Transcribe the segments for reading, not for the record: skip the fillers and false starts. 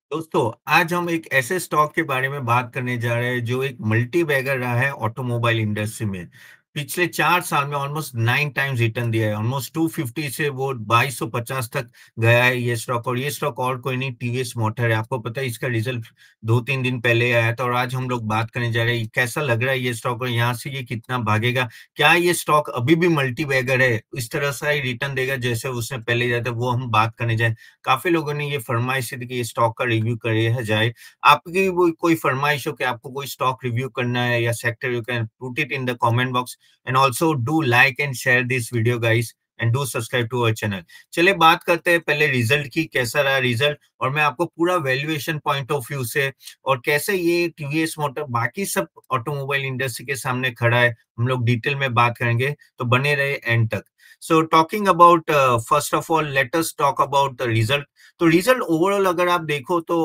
दोस्तों, आज हम एक ऐसे स्टॉक के बारे में बात करने जा रहे हैं जो एक मल्टी बैगर रहा है ऑटोमोबाइल इंडस्ट्री में। पिछले 4 साल में ऑलमोस्ट 9 टाइम्स रिटर्न दिया है। ऑलमोस्ट 250 से वो 2250 तक गया है ये स्टॉक, और ये स्टॉक और कोई नहीं, टीवीएस मोटर है। आपको पता है इसका रिजल्ट 2-3 दिन पहले आया था, और आज हम लोग बात करने जा रहे हैं कैसा लग रहा है ये स्टॉक और यहाँ से ये कितना भागेगा। क्या ये स्टॉक अभी भी मल्टी बैगर है, इस तरह से ही रिटर्न देगा जैसे उसने पहले दिया था, वो हम बात करने जाए। काफ़ी लोगों ने ये फरमाइश थी कि ये स्टॉक का रिव्यू किया जाए। आपकी वो कोई फरमाइश हो कि आपको कोई स्टॉक रिव्यू करना है या sector, you can put it in the comment box and also do like and share this video guys and do subscribe to our channel. चलिए बात करते हैं पहले रिजल्ट की, कैसा रहा रिजल्ट, और मैं आपको पूरा वैल्यूएशन पॉइंट ऑफ व्यू से और कैसे ये टीवीएस मोटर बाकी सब ऑटोमोबाइल इंडस्ट्री के सामने खड़ा है, हम लोग डिटेल में बात करेंगे, तो बने रहे एंड तक। So talking about first of all, let us talk about the result. तो रिजल्ट ओवरऑल अगर आप देखो तो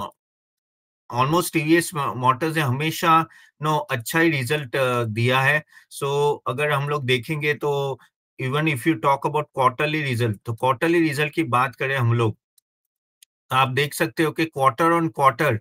ऑलमोस्ट टीवीएस मोटर्स ने हमेशा नो अच्छा ही रिजल्ट दिया है। सो अगर हम लोग देखेंगे तो even if you talk about quarterly result, तो क्वार्टरली रिजल्ट की बात करें हम लोग, तो आप देख सकते हो कि क्वार्टर ऑन क्वार्टर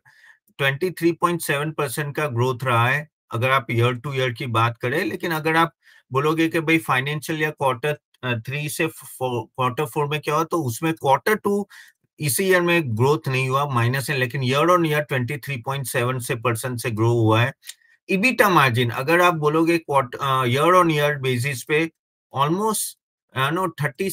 23.7% का ग्रोथ रहा है अगर आप ईयर टू ईयर की बात करें। लेकिन अगर आप बोलोगे कि भाई फाइनेंशियल या क्वार्टर 3 से क्वार्टर 4 में क्या हुआ, तो उसमें क्वार्टर 2 इसी ईयर में ग्रोथ नहीं हुआ, माइनस है, लेकिन ईयर ऑन ईयर 23.7 से परसेंट से ग्रो हुआ है। इबिटा मार्जिन अगर आप बोलोगे ईयर ऑन ईयर बेसिस पे ऑलमोस्ट नो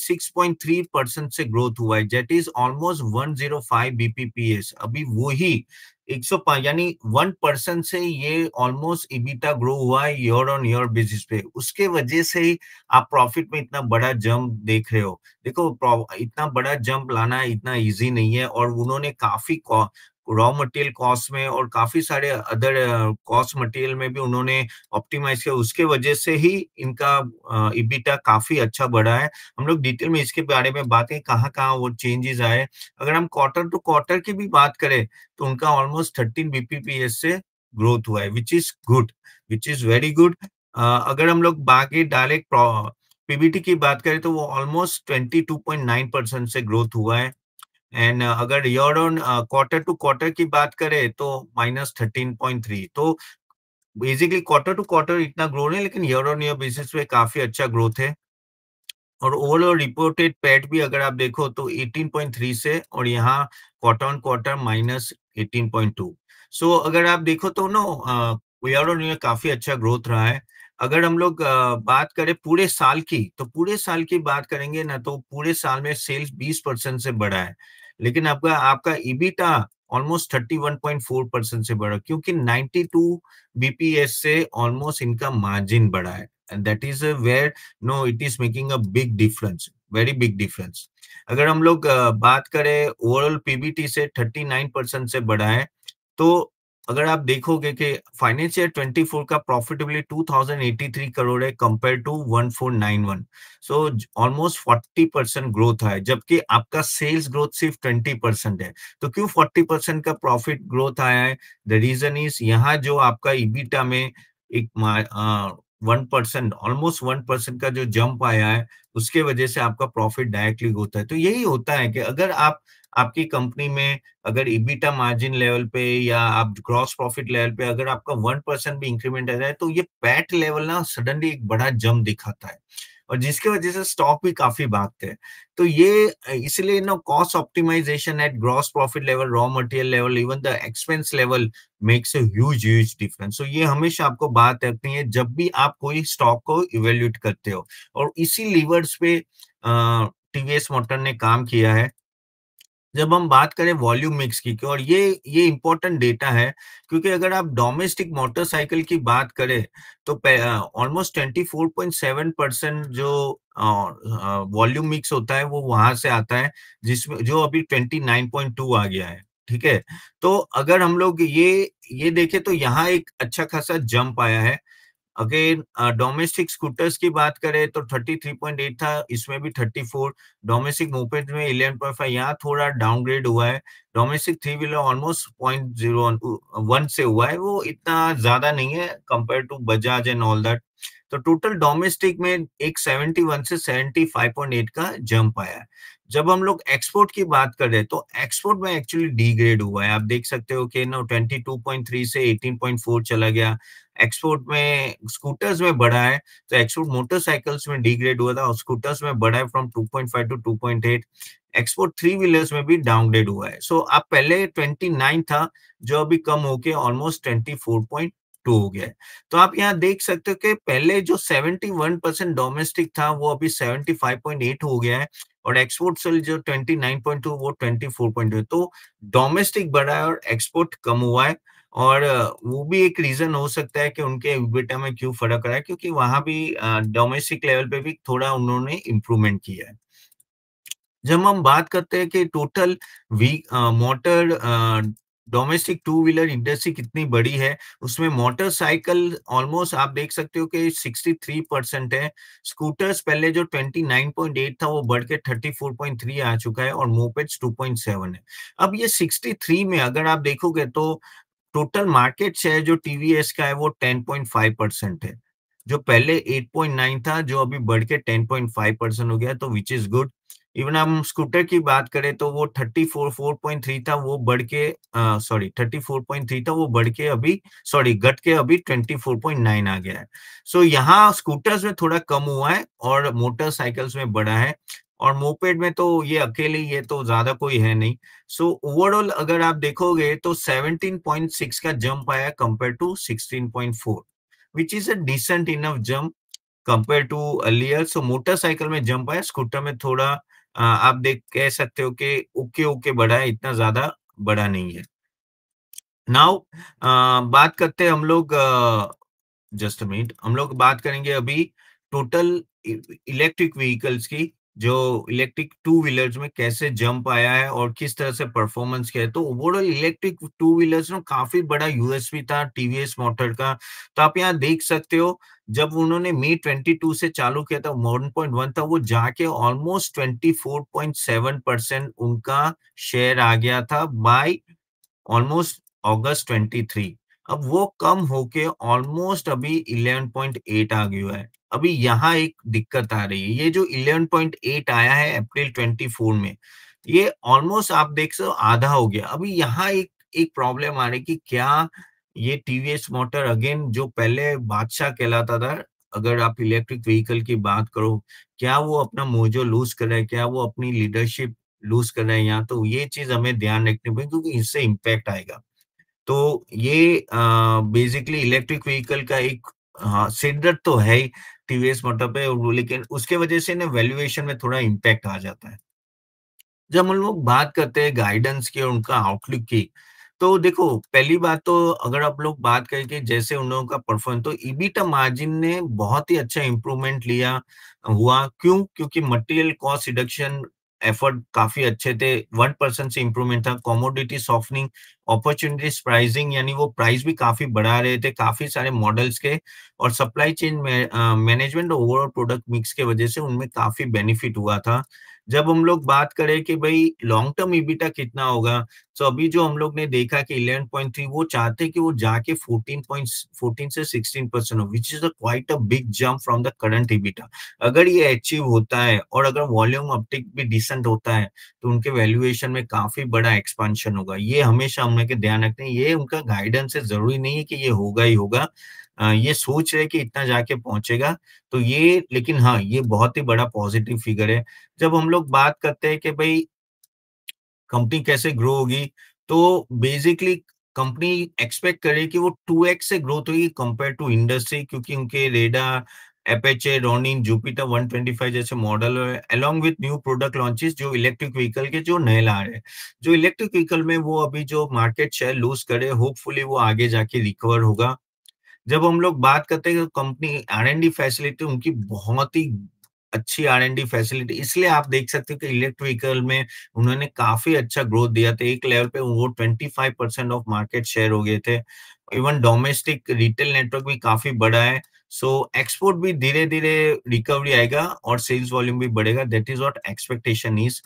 36.3% से ग्रोथ हुआ है, दैट इज ऑलमोस्ट 105 बीपीपीएस। अभी वही 105 यानी 1% से ये ऑलमोस्ट इबिटा ग्रो हुआ है ईयर ऑन ईयर बेसिस पे। उसके वजह से ही आप प्रॉफिट में इतना बड़ा जंप देख रहे हो। देखो इतना बड़ा जंप लाना इतना इजी नहीं है, और उन्होंने काफी रॉ मटेरियल कॉस्ट में और काफी सारे अदर कॉस्ट मटेरियल में भी उन्होंने ऑप्टिमाइज किया, उसके वजह से ही इनका इबिटा काफी अच्छा बढ़ा है। हम लोग डिटेल में इसके बारे में बात करें कहाँ-कहाँ वो चेंजेस आए। अगर हम क्वार्टर टू क्वार्टर की भी बात करें तो उनका ऑलमोस्ट 13 बीपीपीएस से ग्रोथ हुआ है, which is good, which is very good. अगर हम लोग बाकी डायरेक्ट पीबीटी की बात करें तो वो ऑलमोस्ट 22.9% से ग्रोथ हुआ है। एंड अगर year on quarter to quarter की बात करें तो -13.3। तो बेसिकली क्वार्टर टू क्वार्टर इतना ग्रो नहीं, लेकिन ईयर ऑन ईयर बेसिस पे काफी अच्छा ग्रोथ है। और ओवरऑल रिपोर्टेड पैट भी अगर आप देखो तो 18.3 से, और यहाँ क्वार्टर ऑन क्वार्टर -18.2। सो अगर आप देखो तो नो ईयर ऑन ईयर काफी अच्छा ग्रोथ रहा है। अगर हम लोग बात करें पूरे साल की, तो पूरे साल की बात करेंगे ना, तो पूरे साल में सेल्स 20% से बढ़ा है, लेकिन आपका आपका ईबिटा ऑलमोस्ट 31.4% से बढ़ा, क्योंकि 92 बीपीएस से ऑलमोस्ट इनका मार्जिन बढ़ा है, and that is where no it is making a big difference, very big difference. अगर हम लोग बात करें ओवरऑल पीबीटी से 39% से बढ़ा है। तो अगर आप देखोगे कि फाइनेंशियल 24 का प्रॉफिटेबली 2083 करोड़ है compare to 1491। So almost 40% growth है, जबकि आपका सेल्स ग्रोथ सिर्फ 20% है। तो क्यों 40% का प्रॉफिट ग्रोथ आया है? द रीजन इज यहाँ जो आपका ईबिटा में एक 1%, ऑलमोस्ट 1% का जो जंप आया है, उसके वजह से आपका प्रॉफिट डायरेक्टली होता है। तो यही होता है कि अगर आप आपकी कंपनी में अगर ईबिटा मार्जिन लेवल पे या आप ग्रॉस प्रॉफिट लेवल पे अगर आपका 1% भी इंक्रीमेंट आ जाए, तो ये पैट लेवल ना सडनली एक बड़ा जंप दिखाता है, और जिसकी वजह से स्टॉक भी काफी भागते हैं। तो ये इसलिए ना cost optimisation at gross profit level, raw material level, even the expense level makes a huge difference. तो ये हमेशा आपको बात रखनी है जब भी आप कोई स्टॉक को इवेल्युएट करते हो, और इसी लीवर्स पे टीवीएस मोटर ने काम किया है। जब हम बात करें वॉल्यूम मिक्स की, और ये इंपॉर्टेंट डेटा है, क्योंकि अगर आप डोमेस्टिक मोटरसाइकिल की बात करें तो ऑलमोस्ट 24.7% जो वॉल्यूम मिक्स होता है वो वहां से आता है, जिसमें जो अभी 29.2 आ गया है। ठीक है, तो अगर हम लोग ये देखें तो यहाँ एक अच्छा खासा जंप आया है। अगेन डोमेस्टिक स्कूटर्स की बात करें तो 33.8 था, इसमें भी 34। डोमेस्टिक मोपेड में 11.5, यहाँ थोड़ा डाउनग्रेड हुआ है। डोमेस्टिक थ्री व्हीलर ऑलमोस्ट 0.01 से हुआ है, वो इतना ज्यादा नहीं है compare to Bajaj and all that. तो टोटल डोमेस्टिक में एक 71 से 75.8 का जंप आया है। जब हम लोग एक्सपोर्ट की बात कर रहे हैं तो एक्सपोर्ट में एक्चुअली डीग्रेड हुआ है। आप देख सकते हो कि ना 22.3 से 18.4 चला गया। एक्सपोर्ट में स्कूटर्स में बढ़ा है, तो एक्सपोर्ट मोटरसाइकिल्स में डीग्रेड हुआ था और स्कूटर्स में बढ़ा है from 2.5 to 2.8। Export three wheelers में भी डाउनग्रेड हुआ है। सो अब पहले 29 था, जो अभी कम होके ऑलमोस्ट 24.2 हो गया है। तो आप यहाँ देख सकते हो कि पहले जो 71% डोमेस्टिक था वो अभी 75.8 हो गया है और एक्सपोर्ट सेल जो 29.2 वो 24.2। तो डोमेस्टिक बढ़ा है और एक्सपोर्ट कम हुआ है। और वो भी एक रीजन हो सकता है कि उनके इबिटा में क्यों फर्क रहा है, क्योंकि वहां भी डोमेस्टिक लेवल पे भी थोड़ा उन्होंने इम्प्रूवमेंट किया है। जब हम बात करते हैं कि टोटल वी motor domestic two wheeler industry कितनी बड़ी है, उसमें मोटरसाइकिल ऑलमोस्ट आप देख सकते हो कि 63% है। स्कूटर्स पहले जो 29.8 था वो बढ़ के 34.3 आ चुका है और मोपेड्स 2.7 है। अब ये 63 में अगर आप देखोगे तो टोटल मार्केट शेयर जो टीवीएस का है वो 10.5% है, जो पहले 8.9 था, जो अभी बढ़ के 10.5% हो गया, तो विच इज गुड। इवन हम स्कूटर की बात करें तो वो 34.3 था, वो बढ़ के सॉरी 34.3 था, वो बढ़ के अभी सॉरी घट के अभी 24.9 आ गया है। सो यहाँ स्कूटर्स में थोड़ा कम हुआ है और मोटरसाइकिल्स में बढ़ा है, और मोपेड में तो ये अकेले ही है, तो ज्यादा कोई है नहीं। सो ओवरऑल अगर आप देखोगे तो 17.6 का जंप आया compare to 16.4, which is a decent enough jump compare to earlier. So motorcycle में जंप आया, स्कूटर में थोड़ा आप देख कह सकते हो कि ओके ओके बढ़ा है, इतना ज्यादा बड़ा नहीं है। नाउ बात करते हैं हम लोग, जस्ट अ मिनट, हम लोग बात करेंगे अभी टोटल इलेक्ट्रिक व्हीकल्स की, जो इलेक्ट्रिक टू व्हीलर्स में कैसे जंप आया है और किस तरह से परफॉर्मेंस किया है। तो ओवरऑल इलेक्ट्रिक टू व्हीलर्स में काफी बड़ा यूएसपी था टीवीएस मोटर का। तो आप यहाँ देख सकते हो, जब उन्होंने मई 22 से चालू किया था 1.1 था, वो जाके ऑलमोस्ट 24.7% उनका शेयर आ गया था बाय ऑलमोस्ट अगस्त 23। अब वो कम होके ऑलमोस्ट अभी 11.8 आ गया है। अभी यहाँ एक दिक्कत आ रही है, ये जो 11.8 आया है अप्रैल 24 में, ये ऑलमोस्ट आप देख सकते हो आधा हो गया। अभी यहाँ एक एक प्रॉब्लम आ रही है कि क्या ये टीवीएस मोटर अगेन जो पहले बादशाह कहलाता था, अगर आप इलेक्ट्रिक व्हीकल की बात करो, क्या वो अपना मोजो लूज कर रहा है, क्या वो अपनी लीडरशिप लूज कर रहे हैं यहाँ, तो ये चीज हमें ध्यान रखनी पड़ेगी क्योंकि इससे इम्पैक्ट आएगा। तो ये बेसिकली इलेक्ट्रिक व्हीकल का एक सिरदर्द तो है ही टीवीएस मोटर पे, लेकिन उसके वजह से ना वैल्यूएशन में थोड़ा इम्पैक्ट आ जाता है। जब हम लोग बात करते हैं गाइडेंस की और उनका आउटलुक की, तो देखो पहली बात तो अगर आप लोग बात करें कि जैसे उन लोगों का परफॉर्मेंस, तो ईबीटा मार्जिन ने बहुत ही अच्छा इंप्रूवमेंट लिया हुआ। क्यों? क्योंकि मटेरियल कॉस्ट रिडक्शन एफर्ट काफी अच्छे थे, 1% से इंप्रूवमेंट था। कमोडिटी सॉफ्टनिंग, अपॉर्चुनिटीज प्राइसिंग, यानी वो प्राइस भी काफी बढ़ा रहे थे काफी सारे मॉडल्स के, और सप्लाई चेन मैनेजमेंट और ओवरऑल प्रोडक्ट मिक्स के वजह से उनमें काफी बेनिफिट हुआ था। जब हम लोग बात करें कि भाई लॉन्ग टर्म ईबिटा कितना होगा, तो अभी जो हम लोग ने देखा कि 11.3, वो चाहते हैं कि वो जाके 14 से 16% हो, which is a quite a big jump from the current EBITDA. अगर ये अचीव होता है और अगर वॉल्यूम अपटिक भी डिसेंट होता है, तो उनके वैल्यूएशन में काफी बड़ा एक्सपांशन होगा। ये हमेशा हमने के ध्यान रखते हैं, ये उनका गाइडेंस है, जरूरी नहीं है कि ये होगा ही होगा। ये सोच रहे कि इतना जाके पहुंचेगा, तो ये, लेकिन हाँ ये बहुत ही बड़ा पॉजिटिव फिगर है। जब हम लोग बात करते हैं कि भाई कंपनी कैसे ग्रो होगी, तो बेसिकली कंपनी एक्सपेक्ट करे कि वो 2x से ग्रोथ होगी कंपेयर टू इंडस्ट्री, क्योंकि उनके रेडा, एपेचे, रोनिन, जुपिटर 125 जैसे मॉडल है, along with new product launches जो इलेक्ट्रिक व्हीकल के जो नए ला रहे हैं। जो इलेक्ट्रिक व्हीकल में वो अभी जो मार्केट शेयर लूज करे, होपफुली वो आगे जाके रिकवर होगा। जब हम लोग बात करते हैं कंपनी आर-एन-डी फैसिलिटी, उनकी बहुत ही अच्छी आर-एन-डी फैसिलिटी, इसलिए आप देख सकते हो कि इलेक्ट्रिक व्हीकल में उन्होंने काफी अच्छा ग्रोथ दिया था। एक लेवल पे वो 25% ऑफ मार्केट शेयर हो गए थे। इवन डोमेस्टिक रिटेल नेटवर्क भी काफी बड़ा है। सो एक्सपोर्ट भी धीरे धीरे रिकवरी आएगा और सेल्स वॉल्यूम भी बढ़ेगा, that is what expectation is.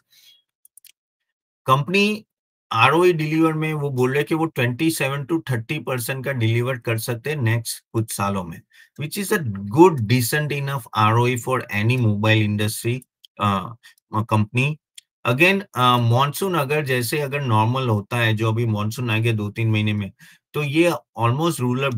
Company ROE deliver में वो बोल रहे कि वो 27 to 30% का डिलीवर कर सकते हैं नेक्स्ट कुछ सालों में, which is a good decent enough ROE for any mobile industry company. Again monsoon अगर जैसे अगर नॉर्मल होता है, जो अभी मॉनसून आ गया 2-3 महीने में, तो ये ऑलमोस्ट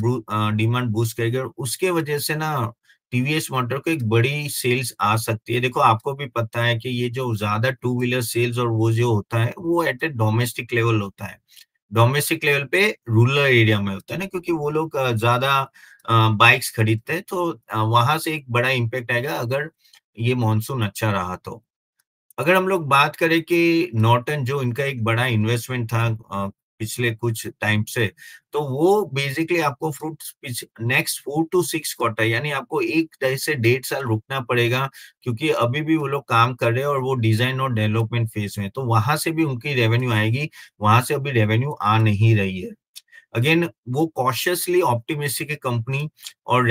डिमांड बूस्ट करेगा और उसके वजह से ना टीवीएस मोटर को एक बड़ी सेल्स आ सकती है। देखो आपको भी पता है कि ये जो ज़्यादा टू व्हीलर सेल्स और वो जो होता है, वो एट ए डोमेस्टिक लेवल होता है। डोमेस्टिक लेवल पे रूरल एरिया में होता है ना, क्योंकि वो लोग ज़्यादा बाइक्स खरीदते हैं, तो वहाँ से एक बड़ा इम्पैक्ट आएगा अगर ये मॉनसून अच्छा रहा तो। अगर हम लोग बात करें कि नॉर्टन जो इनका एक बड़ा इन्वेस्टमेंट था पिछले कुछ टाइम से, तो वो बेसिकली आपको फ्रूट्स नेक्स्ट 4 टू 6 क्वार्टर यानी आपको 1 से 1.5 साल रुकना पड़ेगा, क्योंकि अभी भी वो लोग काम कर रहे हैं और वो डिजाइन और डेवलपमेंट फेज में है। तो वहां से भी उनकी रेवेन्यू आएगी, वहां से अभी रेवेन्यू आ नहीं रही है। अगेन वो कॉशियसली ऑप्टिमिस्टिक है कंपनी और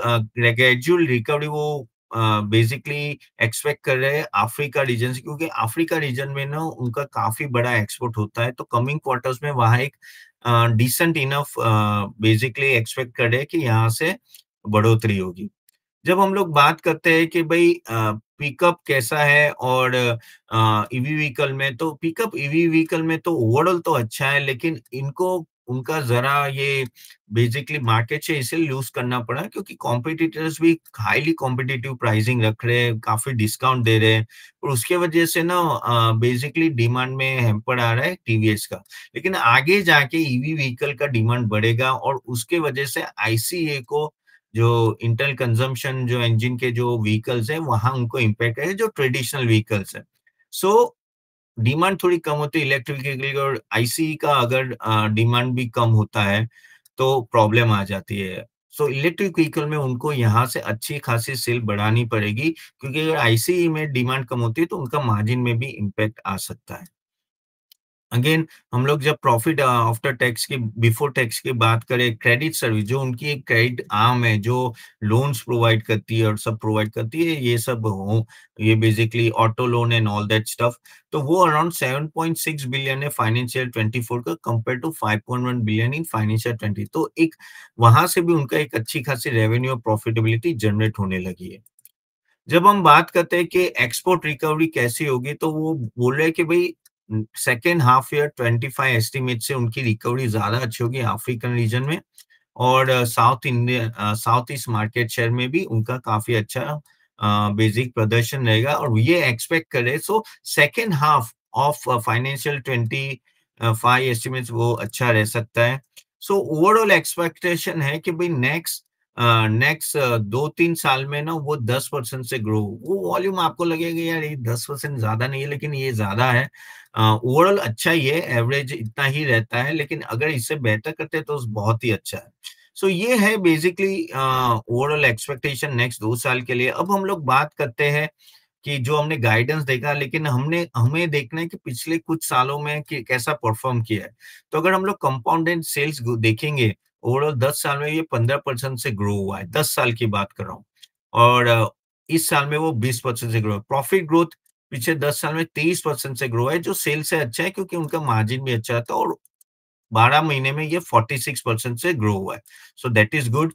ग्रेजुअल रिकवरी वो बेसिकली एक्सपेक्ट कर रहे हैं अफ्रीका रीजन से, क्योंकि अफ्रीका रीजन में ना उनका काफी बड़ा एक्सपोर्ट होता है, तो कमिंग क्वार्टर्स में वहां एक डिसेंट इनफ बेसिकली एक्सपेक्ट कर रहे हैं कि यहाँ से बढ़ोतरी होगी। जब हम लोग बात करते हैं कि भाई पिकअप कैसा है और ईवी व्हीकल में, तो पिकअप ईवी व्हीकल में तो ओवरऑल तो अच्छा है, लेकिन इनको उनका जरा ये बेसिकली मार्केट से इसे लूज करना पड़ा, क्योंकि कॉम्पिटिटर्स भी हाईली कॉम्पिटिटिव प्राइसिंग रख रहे हैं, काफी डिस्काउंट दे रहे हैं और उसके वजह से ना बेसिकली डिमांड में हैम्पर आ रहा है टीवीएस का। लेकिन आगे जाके ईवी व्हीकल का डिमांड बढ़ेगा और उसके वजह से आईसीए को जो इंटरनल कंजम्पशन जो इंजन के जो व्हीकल्स हैं, वहाँ उनको इम्पैक्ट है, जो ट्रेडिशनल व्हीकल्स हैं। सो डिमांड थोड़ी कम होती है इलेक्ट्रिक व्हीकल की और आईसी का अगर डिमांड भी कम होता है, तो प्रॉब्लम आ जाती है। सो इलेक्ट्रिक व्हीकल में उनको यहाँ से अच्छी खासी सेल बढ़ानी पड़ेगी, क्योंकि अगर आईसी में डिमांड कम होती है, तो उनका मार्जिन में भी इम्पैक्ट आ सकता है। अगेन हम लोग जब प्रॉफिट आफ्टर टैक्स की बिफोर टैक्स की बात करें, क्रेडिट सर्विस जो उनकी एक क्रेडिट आर्म है, जो लोन्स प्रोवाइड करती है और सब प्रोवाइड करती है, ये सब हो ये basically auto loan and all that stuff, तो वो अराउंड 7.6 बिलियन है फाइनेंशियल 24 का, compare to 5.1 billion in financial 20। तो एक वहां से भी उनका एक अच्छी खासी रेवेन्यू और प्रॉफिटेबिलिटी जनरेट होने लगी है। जब हम बात करते हैं कि एक्सपोर्ट रिकवरी कैसी होगी, तो वो बोल रहे हैं कि भाई सेकेंड हाफ ईयर 25 एस्टिमेट से उनकी रिकवरी ज्यादा अच्छी होगी अफ्रीकन रीजन में, और साउथ ईस्ट मार्केट शेयर में भी उनका काफी अच्छा बेसिक प्रदर्शन रहेगा और ये एक्सपेक्ट करे। So second half of financial 25 estimates वो अच्छा रह सकता है। सो ओवरऑल एक्सपेक्टेशन है कि भाई नेक्स्ट 2-3 साल में ना वो 10% से ग्रो, वो वॉल्यूम आपको लगेगा यार ये 10% ज्यादा नहीं है, लेकिन ये ज्यादा है। ओवरऑल अच्छा ही है, एवरेज इतना ही रहता है, लेकिन अगर इससे बेहतर करते हैं तो बहुत ही अच्छा है। सो ये है बेसिकली ओवरऑल एक्सपेक्टेशन नेक्स्ट 2 साल के लिए। अब हम लोग बात करते हैं कि जो हमने गाइडेंस देखा, लेकिन हमने हमें देखना है कि पिछले कुछ सालों में कि कैसा परफॉर्म किया है। तो अगर हम लोग कंपाउंडेड सेल्स देखेंगे, ओवरऑल 10 साल में ये 15% से ग्रो हुआ है, 10 साल की बात कर रहा हूँ। और इस साल में वो 20% से ग्रो है। प्रॉफिट ग्रोथ पिछले 10 साल में 23% से ग्रो है, जो सेल से अच्छा है, क्योंकि उनका मार्जिन भी अच्छा था और 12 महीने में ये 46% से ग्रो हुआ है। So that is good.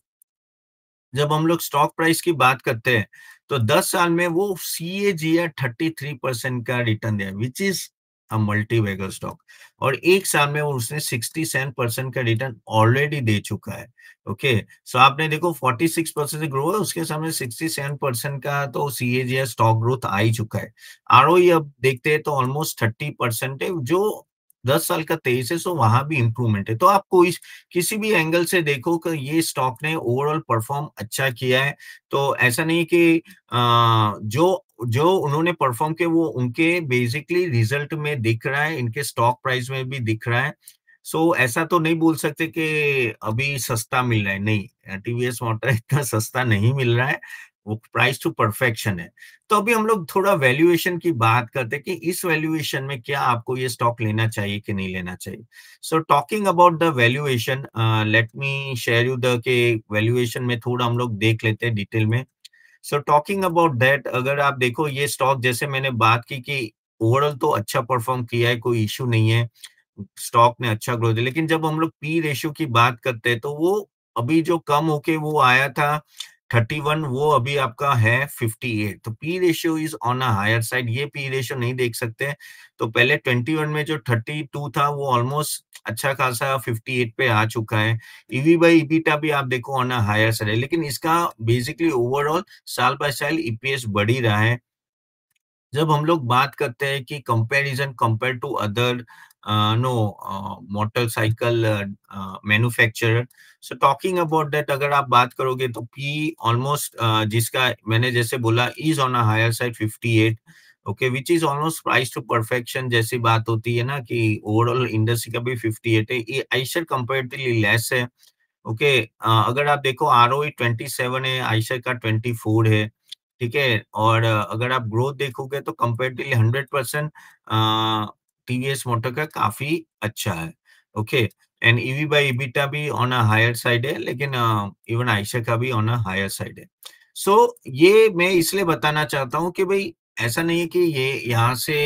जब हम लोग स्टॉक प्राइस की बात करते हैं, तो 10 साल में वो सीएजीआर 33% का रिटर्न दिया, which is a multi bagger stock, और एक साल में वो उसने 67% का रिटर्न ऑलरेडी दे चुका है। ओके, सो आपने देखो 46% से ग्रो है, उसके सामने 67% का तो सीएजीआर स्टॉक ग्रोथ आ ही चुका है। आरओई अब देखते हैं तो ऑलमोस्ट 30% है, जो 10 साल का 23 है, सो वहां भी इंप्रूवमेंट है। तो आपको किसी भी एंगल से देखो कि ये स्टॉक ने ओवरऑल परफॉर्म अच्छा किया है। तो ऐसा नहीं कि जो जो उन्होंने परफॉर्म किया वो उनके बेसिकली रिजल्ट में दिख रहा है, इनके स्टॉक प्राइस में भी दिख रहा है। सो ऐसा तो नहीं बोल सकते कि अभी सस्ता मिल रहा है, नहीं, टीवीएस मोटर इतना सस्ता नहीं मिल रहा है, वो प्राइस टू परफेक्शन है। तो अभी हम लोग थोड़ा वैल्यूएशन की बात करते हैं कि इस वैल्यूएशन में क्या आपको ये स्टॉक लेना चाहिए कि नहीं लेना चाहिए। So talking about the valuation, let me share you the के valuation में थोड़ा हम लोग देख लेते हैं डिटेल में। So talking about that, अगर आप देखो ये स्टॉक जैसे मैंने बात की कि ओवरऑल तो अच्छा परफॉर्म किया है, कोई इश्यू नहीं है, स्टॉक ने अच्छा ग्रोथ है, लेकिन जब हम लोग पी रेशियो की बात करते हैं तो वो अभी जो कम होके वो आया था 31 वो अभी आपका है 58, तो P ratio is on a higher side. ये पी रेशियो नहीं देख सकते, तो पहले 21 में जो 32 था वो ऑलमोस्ट अच्छा खासा 58 पे आ चुका है। ईवी बाई ईबीटा भी आप देखो ऑन अ हायर साइड है, लेकिन इसका बेसिकली ओवरऑल साल बाय साल ईपीएस बढ़ ही रहा है। जब हम लोग बात करते हैं कि comparison compare to other no motorcycle manufacturer, so talking about that, अगर आप बात करोगे तो पी ऑलमोस्ट जिसका मैंने जैसे बोला is on a higher side 58, okay, which is almost price to perfection जैसी बात होती है ना, कि ओवरऑल इंडस्ट्री का भी 58 है, ये आइशर कंपेरेटिवली लेस है। ओके, अगर आप देखो आरओई 27 है, आयशर का 24 है, ठीक है। और अगर आप ग्रोथ देखोगे तो कंपेरेटिवली 100% टीवीएस मोटर का काफी अच्छा है। Okay, and EV by EBITDA भी ऑन अ हायर साइड है, लेकिन इवन आयशर का भी ऑन अ हायर साइड है। सो ये मैं इसलिए बताना चाहता हूँ कि भाई ऐसा नहीं है कि ये यहाँ से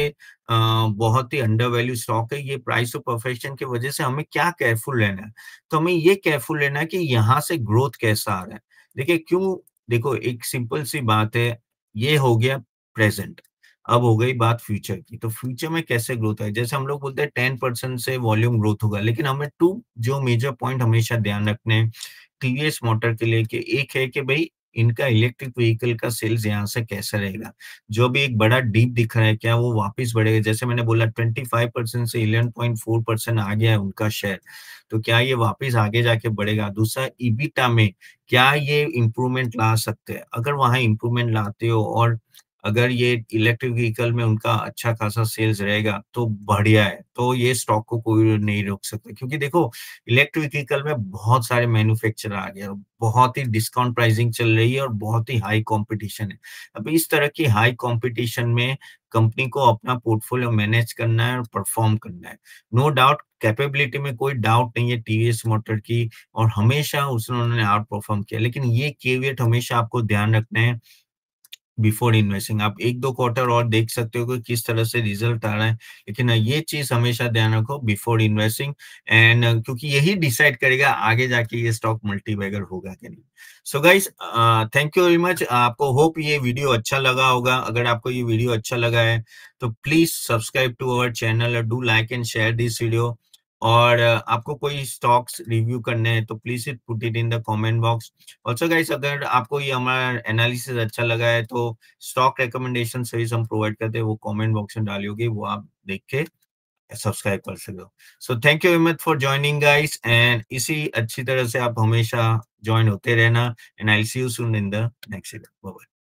बहुत ही अंडर वैल्यू स्टॉक है, ये प्राइस टू परफेक्शन की वजह से हमें क्या केयरफुल रहना है, तो हमें ये केयरफुल रहना है कि यहाँ से ग्रोथ कैसा आ रहा है। देखिए क्यों, देखो एक सिंपल सी बात है, ये हो गया प्रेजेंट, अब हो गई बात फ्यूचर की। तो फ्यूचर में कैसे ग्रोथ है, जैसे हम लोग बोलते हैं 10% से वॉल्यूम ग्रोथ होगा, लेकिन हमें टू जो मेजर पॉइंट हमेशा ध्यान रखने हैं टीवीएस मोटर के लिए, कि एक है कि भाई इनका इलेक्ट्रिक व्हीकल का सेल्स यहाँ से कैसा रहेगा। जो भी एक बड़ा डीप दिख रहा है, क्या वो वापस बढ़ेगा? जैसे मैंने बोला 25% से 11.4% आ गया है उनका शेयर, तो क्या ये वापस आगे जाके बढ़ेगा? दूसरा, ईबिटा में क्या ये इम्प्रूवमेंट ला सकते हैं? अगर वहाँ इम्प्रूवमेंट लाते हो और अगर ये इलेक्ट्रिक व्हीकल में उनका अच्छा खासा सेल्स रहेगा तो बढ़िया है, तो ये स्टॉक को कोई नहीं रोक सकता, क्योंकि देखो इलेक्ट्रिक व्हीकल में बहुत सारे मैन्युफैक्चरर आ गए, बहुत ही डिस्काउंट प्राइसिंग चल रही है और बहुत ही हाई कंपटीशन है। अब इस तरह की हाई कंपटीशन में कंपनी को अपना पोर्टफोलियो मैनेज करना है और परफॉर्म करना है। नो डाउट, कैपेबिलिटी में कोई डाउट नहीं है टीवीएस मोटर की, और हमेशा उसने उन्होंने आउट परफॉर्म किया, लेकिन ये केवियट हमेशा आपको ध्यान रखना है बिफोर इन्वेस्टिंग। आप 1-2 क्वार्टर और देख सकते हो कि किस तरह से रिजल्ट आ रहा है, लेकिन ये चीज़ हमेशा ध्यान रखो बिफोर इन्वेस्टिंग, एंड क्योंकि यही डिसाइड करेगा आगे जाके ये स्टॉक मल्टीबैगर होगा कि नहीं। So guys, thank you very much. आपको होप ये वीडियो अच्छा लगा होगा। अगर आपको ये वीडियो अच्छा लगा है तो please subscribe to our channel और do like and share this video. और आपको कोई स्टॉक्स रिव्यू करने हैं तो please it put it in the comment box. Also guys, अगर आपको ये हमारा एनालिसिस अच्छा लगा है तो स्टॉक रिकमेंडेशन सीरीज हम प्रोवाइड करते हैं, वो कमेंट बॉक्स में डालियोगे, वो आप देख के सब्सक्राइब कर सकते हो। So thank you very much for joining guys, and इसी अच्छी तरह से आप हमेशा ज्वाइन होते रहना, and I will see you soon in the next video. Bye bye.